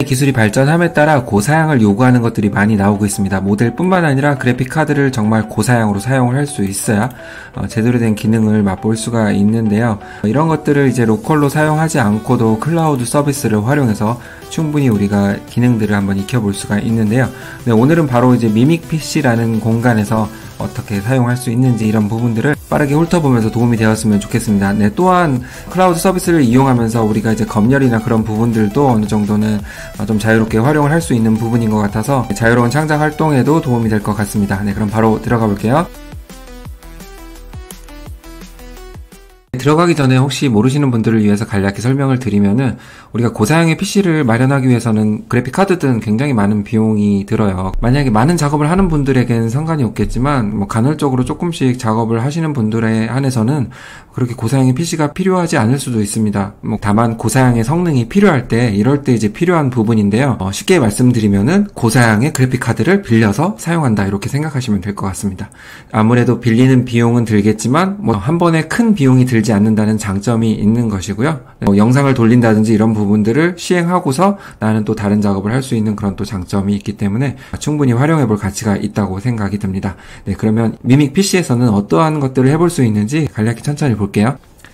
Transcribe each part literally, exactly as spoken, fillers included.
기술이 발전함에 따라 고사양을 요구하는 것들이 많이 나오고 있습니다. 모델뿐만 아니라 그래픽 카드를 정말 고사양으로 사용을 할 수 있어야 어, 제대로 된 기능을 맛볼 수가 있는데요. 이런 것들을 이제 로컬로 사용하지 않고도 클라우드 서비스를 활용해서 충분히 우리가 기능들을 한번 익혀볼 수가 있는데요. 네, 오늘은 바로 이제 미믹 피씨라는 공간에서 어떻게 사용할 수 있는지 이런 부분들을 빠르게 훑어보면서 도움이 되었으면 좋겠습니다. 네, 또한 클라우드 서비스를 이용하면서 우리가 이제 검열이나 그런 부분들도 어느 정도는 좀 자유롭게 활용을 할 수 있는 부분인 것 같아서 자유로운 창작 활동에도 도움이 될 것 같습니다. 네, 그럼 바로 들어가 볼게요. 들어가기 전에 혹시 모르시는 분들을 위해서 간략히 설명을 드리면은 우리가 고사양의 피씨를 마련하기 위해서는 그래픽 카드든 굉장히 많은 비용이 들어요. 만약에 많은 작업을 하는 분들에겐 상관이 없겠지만 뭐 간헐적으로 조금씩 작업을 하시는 분들에 한해서는 그렇게 고사양의 피씨가 필요하지 않을 수도 있습니다. 뭐 다만 고사양의 성능이 필요할 때 이럴 때 이제 필요한 부분인데요. 어, 쉽게 말씀드리면은 고사양의 그래픽 카드를 빌려서 사용한다 이렇게 생각하시면 될 것 같습니다. 아무래도 빌리는 비용은 들겠지만 뭐 한 번에 큰 비용이 들지 않는다는 장점이 있는 것이고요. 뭐 영상을 돌린다든지 이런 부분들을 시행하고서 나는 또 다른 작업을 할 수 있는 그런 또 장점이 있기 때문에 충분히 활용해 볼 가치가 있다고 생각이 듭니다. 네, 그러면 미믹 피씨에서는 어떠한 것들을 해볼 수 있는지 간략히 천천히 볼게요.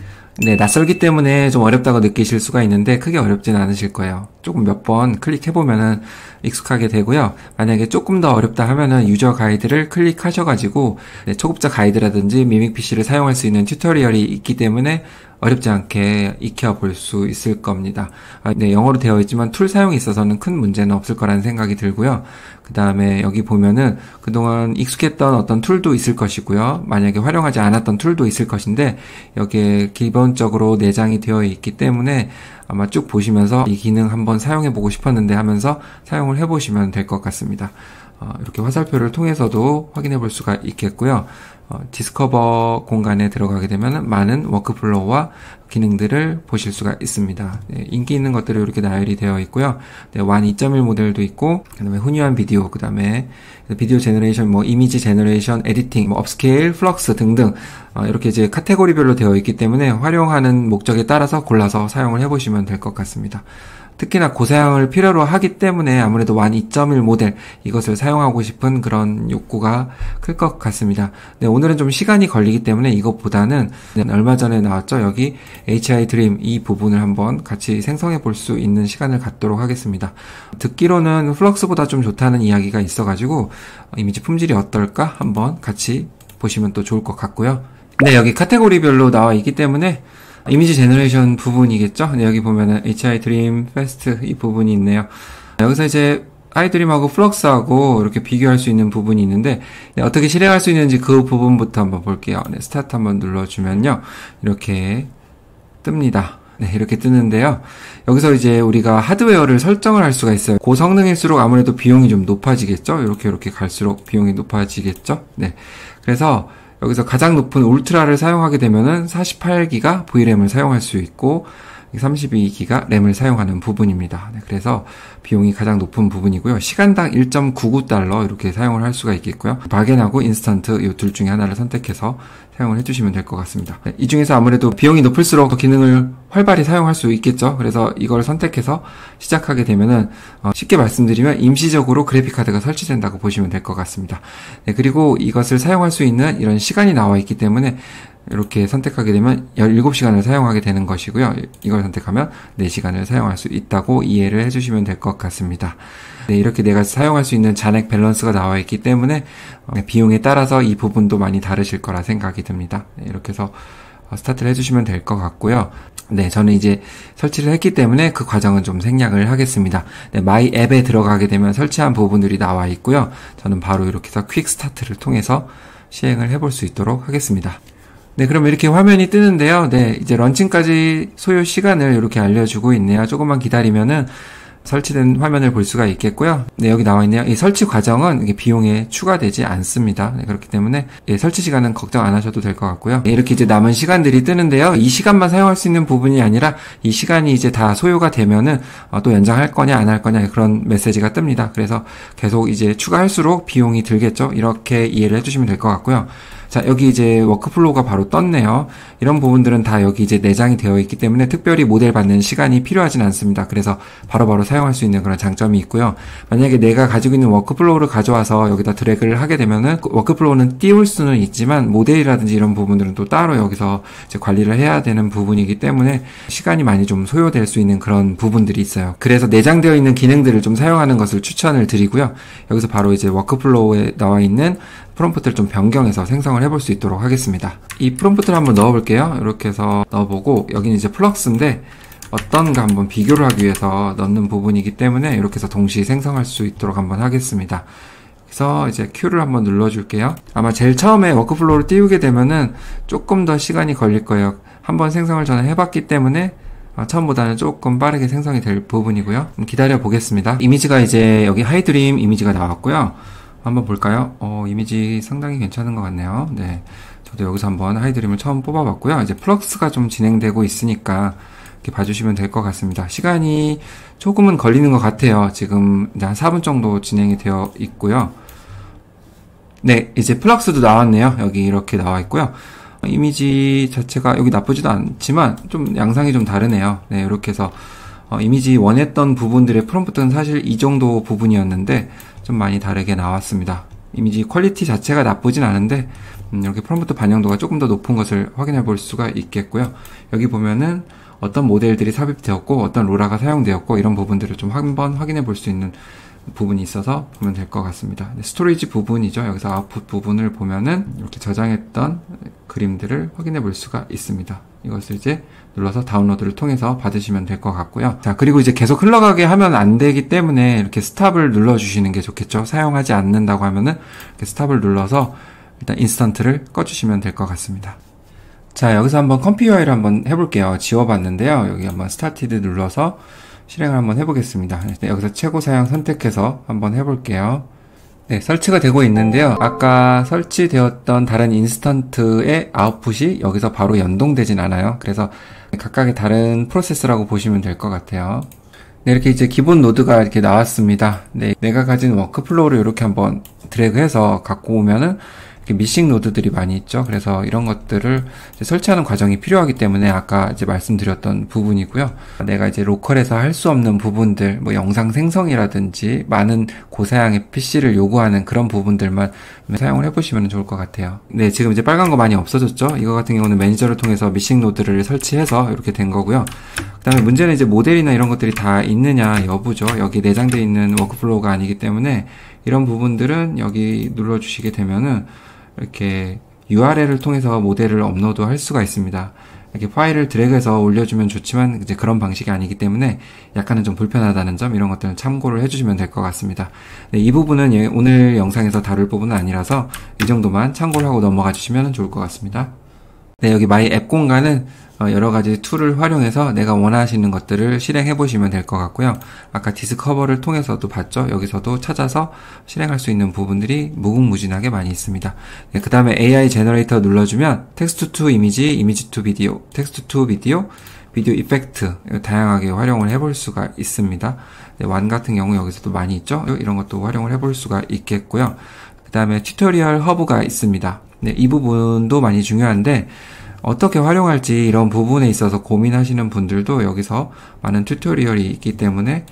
네, 낯설기 때문에 좀 어렵다고 느끼실 수가 있는데 크게 어렵진 않으실 거예요. 조금 몇 번 클릭해보면은 익숙하게 되고요. 만약에 조금 더 어렵다 하면은 유저 가이드를 클릭하셔가지고 네, 초급자 가이드라든지 미믹 피씨를 사용할 수 있는 튜토리얼이 있기 때문에 어렵지 않게 익혀볼 수 있을 겁니다. 아, 네, 영어로 되어 있지만 툴 사용에 있어서는 큰 문제는 없을 거라는 생각이 들고요. 그 다음에 여기 보면은 그동안 익숙했던 어떤 툴도 있을 것이고요. 만약에 활용하지 않았던 툴도 있을 것인데 여기에 기본적으로 내장이 되어 있기 때문에 아마 쭉 보시면서 이 기능 한번 사용해보고 싶었는데 하면서 사용을 해보시면 될 것 같습니다. 어, 이렇게 화살표를 통해서도 확인해 볼 수가 있겠고요. 어, 디스커버 공간에 들어가게 되면 많은 워크플로우와 기능들을 보실 수가 있습니다. 네, 인기 있는 것들이 이렇게 나열이 되어 있고요. 네, 완 이 점 일 모델도 있고, 그 다음에 훈유한 비디오, 그 다음에 비디오 제너레이션, 뭐 이미지 제너레이션, 에디팅, 뭐 업스케일, 플럭스 등등 어, 이렇게 이제 카테고리별로 되어 있기 때문에 활용하는 목적에 따라서 골라서 사용을 해보시면 될 것 같습니다. 특히나 고사양을 필요로 하기 때문에 아무래도 완 이 점 일 모델 이것을 사용하고 싶은 그런 욕구가 클 것 같습니다. 네, 오늘은 좀 시간이 걸리기 때문에 이것보다는 네, 얼마 전에 나왔죠. 여기 에이치아이 드림 이 부분을 한번 같이 생성해 볼 수 있는 시간을 갖도록 하겠습니다. 듣기로는 플럭스보다 좀 좋다는 이야기가 있어가지고 이미지 품질이 어떨까 한번 같이 보시면 또 좋을 것 같고요. 네, 여기 카테고리별로 나와 있기 때문에 이미지 제너레이션 부분이겠죠? 네, 여기 보면은 에이치아이 드림 페스트 이 부분이 있네요. 여기서 이제 아이드림하고 플럭스하고 이렇게 비교할 수 있는 부분이 있는데 네, 어떻게 실행할 수 있는지 그 부분부터 한번 볼게요. 네, 스타트 한번 눌러주면요. 이렇게 뜹니다. 네, 이렇게 뜨는데요. 여기서 이제 우리가 하드웨어를 설정을 할 수가 있어요. 고성능일수록 아무래도 비용이 좀 높아지겠죠? 이렇게 이렇게 갈수록 비용이 높아지겠죠? 네. 그래서 여기서 가장 높은 울트라를 사용하게 되면은 사십팔 기가 브이램을 사용할 수 있고 삼십이 기가 램을 사용하는 부분입니다. 네, 그래서 비용이 가장 높은 부분이고요. 시간당 일 점 구구 달러 이렇게 사용을 할 수가 있겠고요. 박앤하고 인스턴트 이 둘 중에 하나를 선택해서 사용을 해주시면 될 것 같습니다. 네, 이 중에서 아무래도 비용이 높을수록 더 기능을 활발히 사용할 수 있겠죠. 그래서 이걸 선택해서 시작하게 되면은 어, 쉽게 말씀드리면 임시적으로 그래픽카드가 설치된다고 보시면 될 것 같습니다. 네, 그리고 이것을 사용할 수 있는 이런 시간이 나와 있기 때문에 이렇게 선택하게 되면 열일곱 시간을 사용하게 되는 것이고요. 이걸 선택하면 네 시간을 사용할 수 있다고 이해를 해주시면 될 것 같습니다. 네, 이렇게 내가 사용할 수 있는 잔액 밸런스가 나와 있기 때문에 비용에 따라서 이 부분도 많이 다르실 거라 생각이 듭니다. 네, 이렇게 해서 스타트를 해주시면 될 것 같고요. 네, 저는 이제 설치를 했기 때문에 그 과정은 좀 생략을 하겠습니다. 네, 마이 앱에 들어가게 되면 설치한 부분들이 나와 있고요. 저는 바로 이렇게 해서 퀵 스타트를 통해서 시행을 해볼 수 있도록 하겠습니다. 네, 그럼 이렇게 화면이 뜨는데요. 네, 이제 런칭까지 소요 시간을 이렇게 알려주고 있네요. 조금만 기다리면은 설치된 화면을 볼 수가 있겠고요. 네, 여기 나와 있네요. 이 설치 과정은 이게 비용에 추가되지 않습니다. 네, 그렇기 때문에 예, 설치 시간은 걱정 안 하셔도 될 것 같고요. 네, 이렇게 이제 남은 시간들이 뜨는데요. 이 시간만 사용할 수 있는 부분이 아니라 이 시간이 이제 다 소요가 되면은 어, 또 연장할 거냐 안 할 거냐 그런 메시지가 뜹니다. 그래서 계속 이제 추가할수록 비용이 들겠죠. 이렇게 이해를 해주시면 될 것 같고요. 자, 여기 이제 워크플로우가 바로 떴네요. 이런 부분들은 다 여기 이제 내장이 되어 있기 때문에 특별히 모델 받는 시간이 필요하진 않습니다. 그래서 바로바로 바로 사용할 수 있는 그런 장점이 있고요. 만약에 내가 가지고 있는 워크플로우를 가져와서 여기다 드래그를 하게 되면은 워크플로우는 띄울 수는 있지만 모델이라든지 이런 부분들은 또 따로 여기서 이제 관리를 해야 되는 부분이기 때문에 시간이 많이 좀 소요될 수 있는 그런 부분들이 있어요. 그래서 내장되어 있는 기능들을 좀 사용하는 것을 추천을 드리고요. 여기서 바로 이제 워크플로우에 나와 있는 프롬프트를 좀 변경해서 생성을 해볼 수 있도록 하겠습니다. 이 프롬프트를 한번 넣어볼게요. 이렇게 해서 넣어보고 여기는 이제 플럭스인데 어떤가 한번 비교를 하기 위해서 넣는 부분이기 때문에 이렇게 해서 동시에 생성할 수 있도록 한번 하겠습니다. 그래서 이제 Q를 한번 눌러줄게요. 아마 제일 처음에 워크플로우를 띄우게 되면은 조금 더 시간이 걸릴 거예요. 한번 생성을 저는 해봤기 때문에 처음보다는 조금 빠르게 생성이 될 부분이고요. 기다려 보겠습니다. 이미지가 이제 여기 하이드림 이미지가 나왔고요. 한번 볼까요? 어, 이미지 상당히 괜찮은 것 같네요. 네. 저도 여기서 한번 하이드림을 처음 뽑아봤고요. 이제 플럭스가 좀 진행되고 있으니까 이렇게 봐주시면 될 것 같습니다. 시간이 조금은 걸리는 것 같아요. 지금 이제 한 사 분 정도 진행이 되어 있고요. 네, 이제 플럭스도 나왔네요. 여기 이렇게 나와 있고요. 이미지 자체가 여기 나쁘지도 않지만 좀 양상이 좀 다르네요. 네, 이렇게 해서 어, 이미지 원했던 부분들의 프롬프트는 사실 이 정도 부분이었는데 좀 많이 다르게 나왔습니다. 이미지 퀄리티 자체가 나쁘진 않은데 음, 이렇게 프롬프트 반영도가 조금 더 높은 것을 확인해 볼 수가 있겠고요. 여기 보면은 어떤 모델들이 삽입되었고 어떤 로라가 사용되었고 이런 부분들을 좀 한번 확인해 볼 수 있는 부분이 있어서 보면 될 것 같습니다. 스토리지 부분이죠. 여기서 아웃풋 부분을 보면은 이렇게 저장했던 그림들을 확인해 볼 수가 있습니다. 이것을 이제 눌러서 다운로드를 통해서 받으시면 될 것 같고요. 자, 그리고 이제 계속 흘러가게 하면 안 되기 때문에 이렇게 스탑을 눌러 주시는 게 좋겠죠. 사용하지 않는다고 하면은 이렇게 스탑을 눌러서 일단 인스턴트를 꺼주시면 될 것 같습니다. 자, 여기서 한번 컴퓨어를 한번 해볼게요. 지워봤는데요. 여기 한번 스타티드 눌러서 실행을 한번 해보겠습니다. 네, 여기서 최고 사양 선택해서 한번 해볼게요. 네, 설치가 되고 있는데요. 아까 설치되었던 다른 인스턴트의 아웃풋이 여기서 바로 연동되진 않아요. 그래서 각각의 다른 프로세스라고 보시면 될 것 같아요. 네, 이렇게 이제 기본 노드가 이렇게 나왔습니다. 네, 내가 가진 워크플로우를 이렇게 한번 드래그해서 갖고 오면은 미싱 노드들이 많이 있죠. 그래서 이런 것들을 이제 설치하는 과정이 필요하기 때문에 아까 이제 말씀드렸던 부분이고요. 내가 이제 로컬에서 할 수 없는 부분들, 뭐 영상 생성이라든지 많은 고사양의 피씨를 요구하는 그런 부분들만 사용을 해보시면 좋을 것 같아요. 네, 지금 이제 빨간 거 많이 없어졌죠. 이거 같은 경우는 매니저를 통해서 미싱 노드를 설치해서 이렇게 된 거고요. 그 다음에 문제는 이제 모델이나 이런 것들이 다 있느냐 여부죠. 여기 내장되어 있는 워크플로우가 아니기 때문에 이런 부분들은 여기 눌러주시게 되면은 이렇게 유알엘을 통해서 모델을 업로드 할 수가 있습니다. 이렇게 파일을 드래그해서 올려주면 좋지만 이제 그런 방식이 아니기 때문에 약간은 좀 불편하다는 점 이런 것들은 참고를 해주시면 될 것 같습니다. 네, 이 부분은 오늘 영상에서 다룰 부분은 아니라서 이 정도만 참고를 하고 넘어가 주시면 좋을 것 같습니다. 네, 여기 마이 앱 공간은 여러 가지 툴을 활용해서 내가 원하시는 것들을 실행해 보시면 될 것 같고요. 아까 디스커버를 통해서도 봤죠. 여기서도 찾아서 실행할 수 있는 부분들이 무궁무진하게 많이 있습니다. 네, 그 다음에 에이아이 제너레이터 눌러주면 텍스트 투 이미지, 이미지 투 비디오, 텍스트 투 비디오, 비디오 이펙트 다양하게 활용을 해볼 수가 있습니다. 네, 완 같은 경우 여기서도 많이 있죠. 이런 것도 활용을 해볼 수가 있겠고요. 그 다음에 튜토리얼 허브가 있습니다. 네, 이 부분도 많이 중요한데 어떻게 활용할지 이런 부분에 있어서 고민하시는 분들도 여기서 많은 튜토리얼이 있기 때문에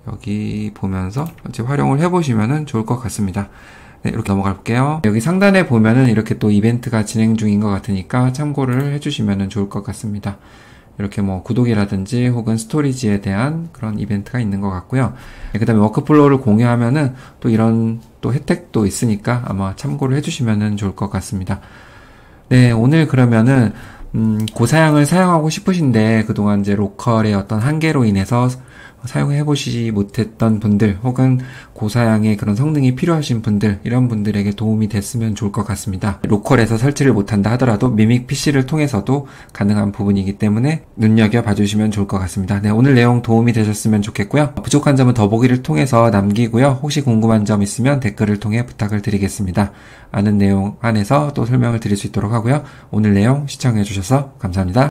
여기 보면서 이제 활용을 해보시면 좋을 것 같습니다. 네, 이렇게 넘어갈게요. 여기 상단에 보면은 이렇게 또 이벤트가 진행 중인 것 같으니까 참고를 해주시면 좋을 것 같습니다. 이렇게 뭐 구독이라든지 혹은 스토리지에 대한 그런 이벤트가 있는 것 같고요. 네, 그 다음에 워크플로우를 공유하면은 또 이런 또 혜택도 있으니까 아마 참고를 해주시면 좋을 것 같습니다. 네, 오늘 그러면은 음, 고사양을 사용하고 싶으신데 그동안 이제 로컬의 어떤 한계로 인해서 사용해 보시지 못했던 분들 혹은 고사양의 그런 성능이 필요하신 분들 이런 분들에게 도움이 됐으면 좋을 것 같습니다. 로컬에서 설치를 못한다 하더라도 미믹 피씨를 통해서도 가능한 부분이기 때문에 눈여겨봐 주시면 좋을 것 같습니다. 네, 오늘 내용 도움이 되셨으면 좋겠고요. 부족한 점은 더보기를 통해서 남기고요. 혹시 궁금한 점 있으면 댓글을 통해 부탁을 드리겠습니다. 아는 내용 안에서 또 설명을 드릴 수 있도록 하고요. 오늘 내용 시청해 주셔서 감사합니다.